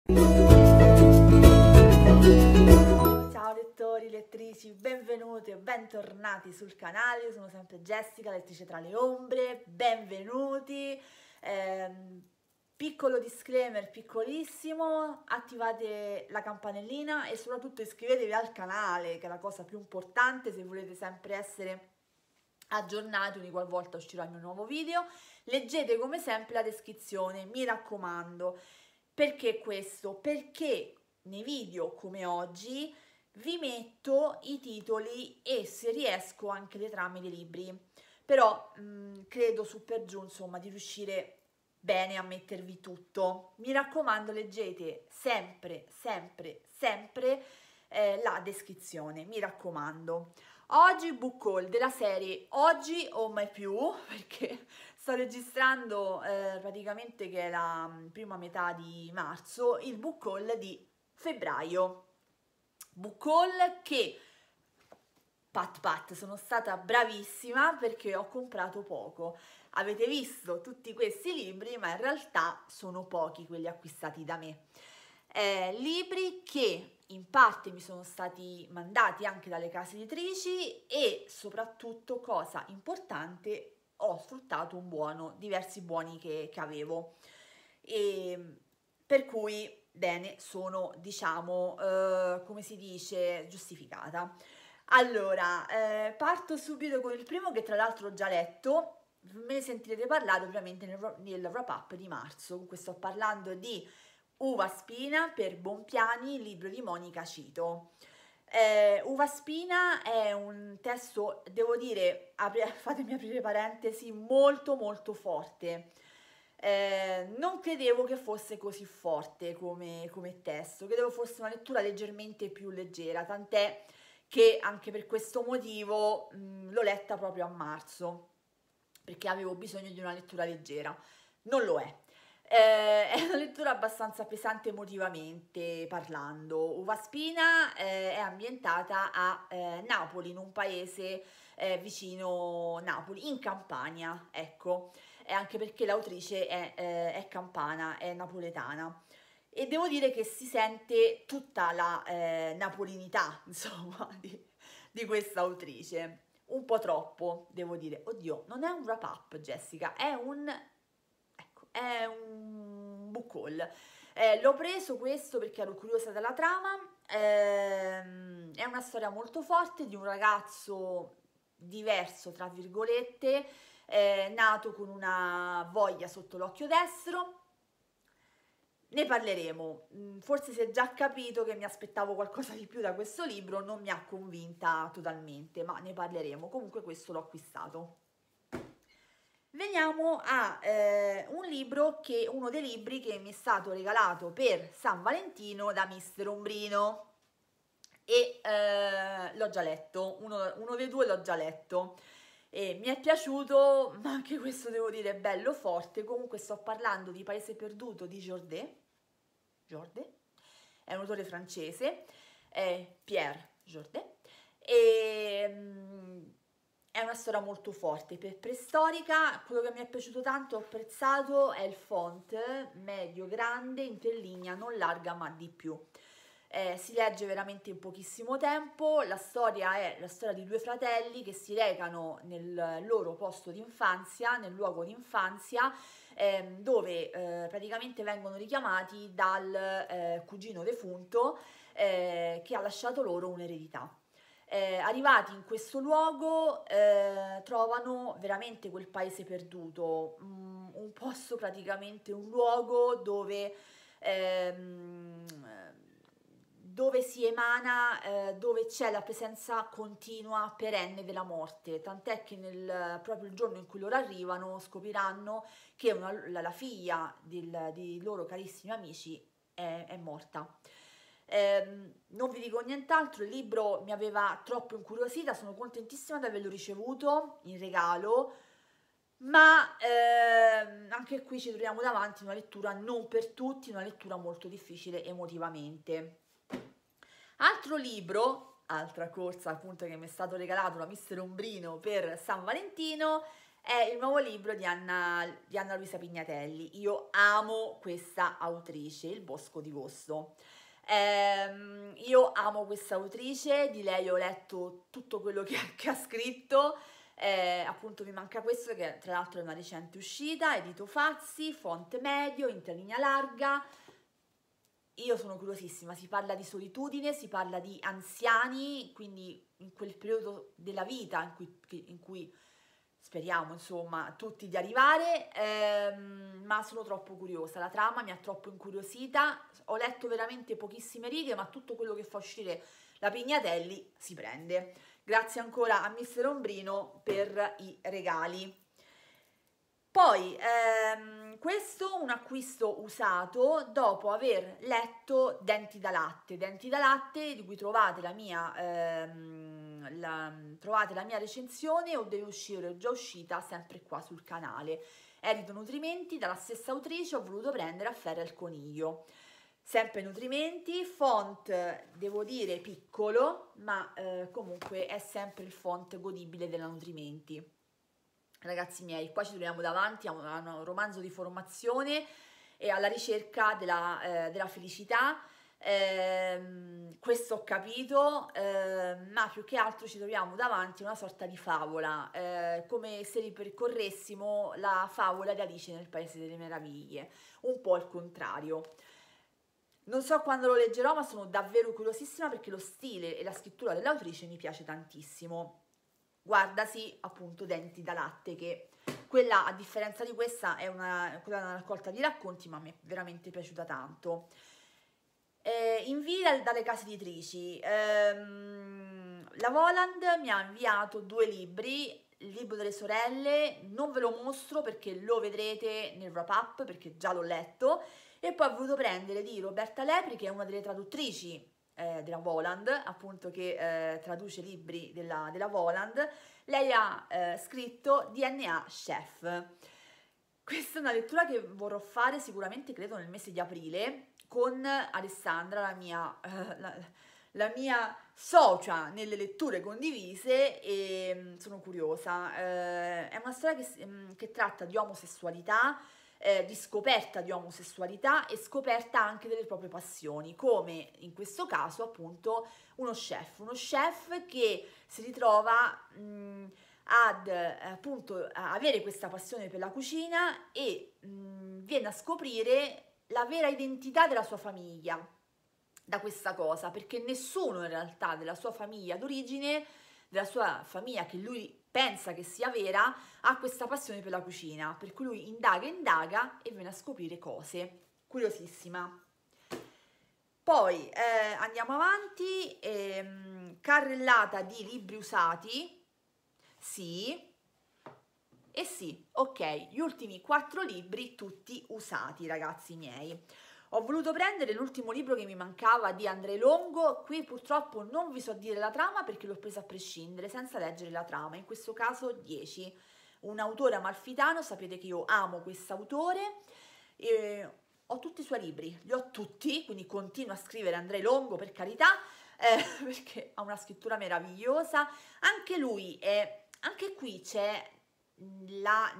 Ciao lettori, lettrici, benvenuti e bentornati sul canale. Io sono sempre Jessica, lettrice tra le ombre, benvenuti. Piccolo disclaimer, piccolissimo: attivate la campanellina e soprattutto iscrivetevi al canale, che è la cosa più importante se volete sempre essere aggiornati ogni qualvolta uscirà il mio nuovo video. Leggete come sempre la descrizione, mi raccomando. Perché questo? Perché nei video come oggi vi metto i titoli e, se riesco, anche le trame dei libri, però credo su per giù, insomma, di riuscire bene a mettervi tutto. Mi raccomando, leggete sempre la descrizione, mi raccomando. Oggi book haul della serie Oggi o Mai Più, perché sto registrando praticamente, che è la prima metà di marzo, il book haul di febbraio. Book haul che, pat, sono stata bravissima perché ho comprato poco. Avete visto tutti questi libri, ma in realtà sono pochi quelli acquistati da me. Libri che in parte mi sono stati mandati anche dalle case editrici e soprattutto, cosa importante, ho sfruttato diversi buoni che avevo, e per cui bene, sono, diciamo, come si dice, giustificata. Allora, parto subito con il primo, che tra l'altro ho già letto. Me ne sentirete parlare ovviamente nel wrap up di marzo. Comunque sto parlando di Uva Spina per Bonpiani, libro di Monica Cito. Uva Spina è un testo, devo dire, fatemi aprire parentesi, molto forte. Non credevo che fosse così forte come testo, credevo fosse una lettura leggermente più leggera, tant'è che anche per questo motivo l'ho letta proprio a marzo, perché avevo bisogno di una lettura leggera. Non lo è. È una lettura abbastanza pesante emotivamente parlando. Uva Spina è ambientata a Napoli, in un paese vicino Napoli, in Campania, ecco, e anche perché l'autrice è campana, è napoletana. E devo dire che si sente tutta la napolinità, insomma, di questa autrice. Un po' troppo, devo dire. Oddio, non è un wrap up, Jessica, è un book haul. L'ho preso questo perché ero curiosa della trama. È una storia molto forte di un ragazzo diverso, tra virgolette, nato con una voglia sotto l'occhio destro. Ne parleremo. Forse si è già capito che mi aspettavo qualcosa di più da questo libro, non mi ha convinta totalmente, ma ne parleremo. Comunque questo l'ho acquistato. Veniamo a uno dei libri che mi è stato regalato per San Valentino da Mister Ombrino, e l'ho già letto, uno dei due l'ho già letto e mi è piaciuto, ma anche questo devo dire è bello forte. Comunque sto parlando di Paese Perduto di Jourdet, è un autore francese, Pierre Jourdet, e è una storia molto forte, preistorica. Quello che mi è piaciuto tanto, ho apprezzato, è il font medio grande, interlinea, non larga ma di più. Si legge veramente in pochissimo tempo. La storia è la storia di due fratelli che si recano nel loro posto d'infanzia, nel luogo d'infanzia, dove praticamente vengono richiamati dal cugino defunto che ha lasciato loro un'eredità. Arrivati in questo luogo trovano veramente quel paese perduto, un posto, praticamente un luogo dove si emana, dove c'è la presenza continua, perenne della morte, tant'è che proprio il giorno in cui loro arrivano scopriranno che la figlia dei loro carissimi amici è morta. Non vi dico nient'altro, il libro mi aveva troppo incuriosita, sono contentissima di averlo ricevuto in regalo, ma anche qui ci troviamo davanti a una lettura non per tutti, una lettura molto difficile emotivamente. Altro libro, altra corsa appunto che mi è stato regalato da Mister Ombrino per San Valentino, è il nuovo libro di Anna Luisa Pignatelli. Io amo questa autrice, Il Bosco di Vosto. Io amo questa autrice, di lei ho letto tutto quello che ha scritto, appunto mi manca questo che tra l'altro è una recente uscita, edito Fazzi, font medio, interlinea larga. Io sono curiosissima, si parla di solitudine, si parla di anziani, quindi in quel periodo della vita in cui speriamo insomma tutti di arrivare, ma sono troppo curiosa, la trama mi ha troppo incuriosita, ho letto veramente pochissime righe, ma tutto quello che fa uscire la Pignatelli si prende. Grazie ancora a Mister Ombrino per i regali. Poi questo un acquisto usato dopo aver letto Denti da latte di cui trovate la mia recensione o deve uscire o già uscita sempre qua sul canale. Edito Nutrimenti, dalla stessa autrice, ho voluto prendere Affari al coniglio. Sempre Nutrimenti, font devo dire piccolo, ma comunque è sempre il font godibile della Nutrimenti. Ragazzi miei, qua ci troviamo davanti a un romanzo di formazione e alla ricerca della felicità. Questo ho capito, ma più che altro ci troviamo davanti a una sorta di favola, come se ripercorressimo la favola di Alice nel Paese delle Meraviglie, un po' al contrario. Non so quando lo leggerò, ma sono davvero curiosissima perché lo stile e la scrittura dell'autrice mi piace tantissimo. Guardasi appunto Denti da latte, che quella a differenza di questa è quella è una raccolta di racconti, ma mi è veramente piaciuta tanto. Invia dalle case editrici, la Voland mi ha inviato 2 libri, il libro delle sorelle, non ve lo mostro perché lo vedrete nel wrap up perché già l'ho letto, e poi ho voluto prendere di Roberta Lepri, che è una delle traduttrici della Voland, appunto, che traduce libri della Voland. Lei ha scritto DNA Chef. Questa è una lettura che vorrò fare sicuramente, credo, nel mese di aprile con Alessandra, la mia socia nelle letture condivise, e sono curiosa. È una storia che tratta di omosessualità, di scoperta di omosessualità e scoperta anche delle proprie passioni, come in questo caso appunto uno chef che si ritrova ad appunto a avere questa passione per la cucina e viene a scoprire la vera identità della sua famiglia da questa cosa, perché nessuno in realtà della sua famiglia d'origine, della sua famiglia che lui pensa che sia vera, ha questa passione per la cucina, per cui lui indaga e viene a scoprire cose. Curiosissima. Poi andiamo avanti, carrellata di libri usati, sì, e sì, ok, gli ultimi 4 libri tutti usati, ragazzi miei. Ho voluto prendere l'ultimo libro che mi mancava di Andrei Longo. Qui purtroppo non vi so dire la trama perché l'ho presa a prescindere, senza leggere la trama, in questo caso 10. Un autore amalfitano, sapete che io amo quest'autore, ho tutti i suoi libri, li ho tutti, quindi continuo a scrivere Andrei Longo, per carità, perché ha una scrittura meravigliosa. Anche lui anche qui c'è la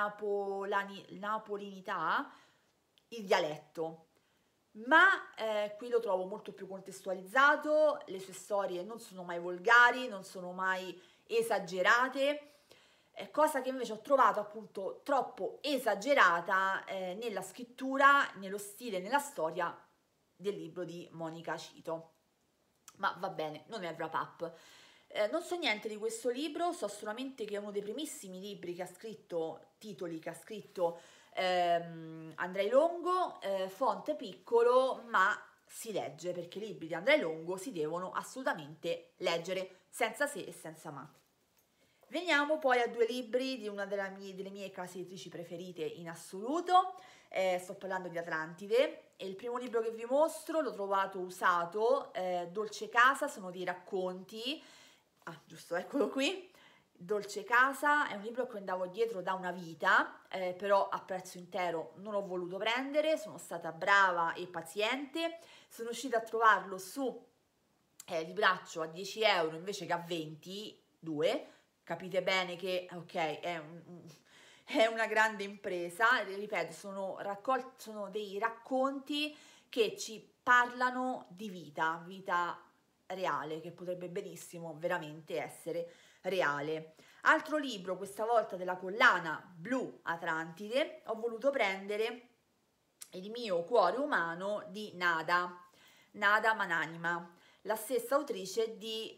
napolinità, il dialetto, ma qui lo trovo molto più contestualizzato, le sue storie non sono mai volgari, non sono mai esagerate, cosa che invece ho trovato appunto troppo esagerata nella scrittura, nello stile, nella storia del libro di Monica Cito. Ma va bene, non è wrap up. Non so niente di questo libro, so solamente che è uno dei primissimi libri che ha scritto, titoli che ha scritto Andrei Longo, font piccolo, ma si legge, perché i libri di Andrei Longo si devono assolutamente leggere, senza se e senza ma. Veniamo poi a 2 libri di una delle mie case editrici preferite in assoluto, sto parlando di Atlantide, e il primo libro che vi mostro l'ho trovato usato, Dolce Casa, sono dei racconti, giusto, eccolo qui, Dolce Casa, è un libro a cui andavo dietro da una vita, però a prezzo intero non ho voluto prendere, sono stata brava e paziente, sono riuscita a trovarlo su Libraccio a 10 euro invece che a 22, capite bene che, ok, è una grande impresa, ripeto, sono dei racconti che ci parlano di vita reale, che potrebbe benissimo veramente essere reale. Altro libro, questa volta della collana Blu Atlantide, ho voluto prendere Il mio cuore umano di Nada Mananima, la stessa autrice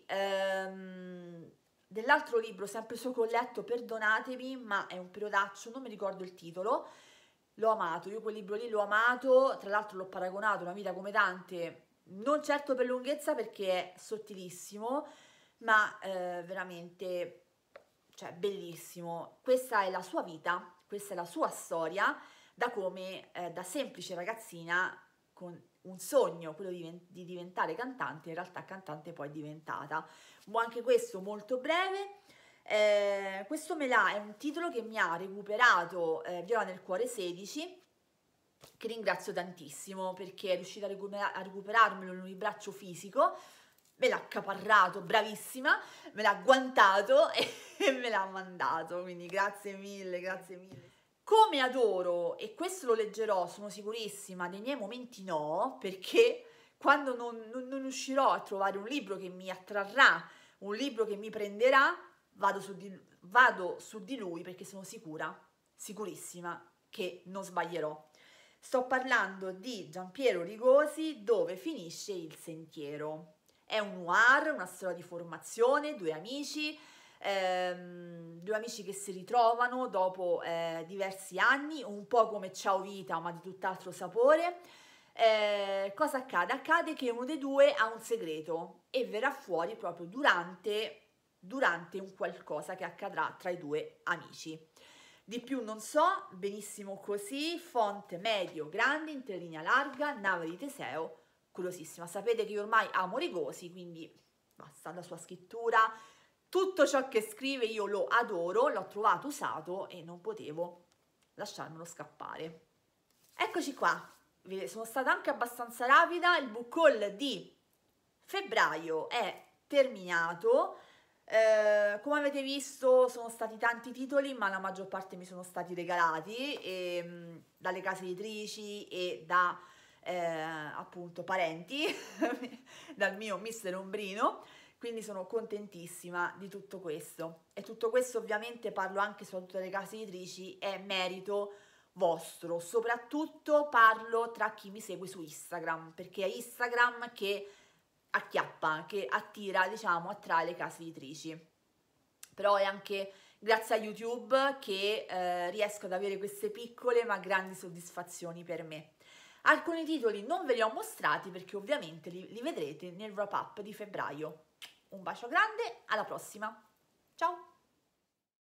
dell'altro libro, sempre suo colletto, perdonatemi, ma è un periodaccio, non mi ricordo il titolo, l'ho amato, io quel libro lì l'ho amato, tra l'altro l'ho paragonato a Una vita come tante, non certo per lunghezza perché è sottilissimo, ma veramente, cioè, bellissimo. Questa è la sua vita, questa è la sua storia, da come da semplice ragazzina con un sogno, quello di diventare cantante, in realtà cantante poi è diventata. Anche questo molto breve. Questo è un titolo che mi ha recuperato Viola nel cuore 16, che ringrazio tantissimo perché è riuscita a recuperarmelo in un ribraccio fisico, me l'ha accaparrato, bravissima, me l'ha agguantato e me l'ha mandato, quindi grazie mille, grazie mille. Come adoro, e questo lo leggerò, sono sicurissima, dei miei momenti no, perché quando non riuscirò a trovare un libro che mi attrarrà, un libro che mi prenderà, vado su di lui perché sono sicurissima che non sbaglierò. Sto parlando di Giampiero Rigosi, Dove finisce il sentiero. È un noir, una storia di formazione, due amici che si ritrovano dopo diversi anni, un po' come Ciao Vita, ma di tutt'altro sapore. Cosa accade? Accade che uno dei due ha un segreto e verrà fuori proprio durante un qualcosa che accadrà tra i due amici. Di più non so, benissimo così, font medio grande, interlinea larga, nave di Teseo, curiosissima. Sapete che io ormai amo Rigosi, quindi basta, la sua scrittura, tutto ciò che scrive io lo adoro, l'ho trovato usato e non potevo lasciarmelo scappare. Eccoci qua, sono stata anche abbastanza rapida, il book haul di febbraio è terminato. Come avete visto sono stati tanti titoli, ma la maggior parte mi sono stati regalati dalle case editrici e da appunto parenti dal mio mister Ombrino, quindi sono contentissima di tutto questo, e tutto questo ovviamente, parlo anche soprattutto delle case editrici, è merito vostro, soprattutto parlo tra chi mi segue su Instagram, perché è Instagram che acchiappa, che attira, diciamo, attrae le case editrici. Però è anche grazie a YouTube che riesco ad avere queste piccole ma grandi soddisfazioni per me. Alcuni titoli non ve li ho mostrati perché ovviamente li vedrete nel wrap up di febbraio. Un bacio grande, alla prossima, ciao!